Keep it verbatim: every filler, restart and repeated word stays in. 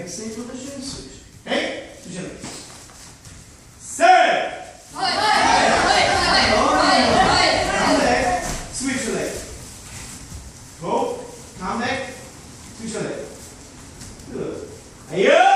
make same position, switch. Okay? Switch your legs. Serve! Come back, switch your leg. Go, come back, switch your leg. Good. Ayo!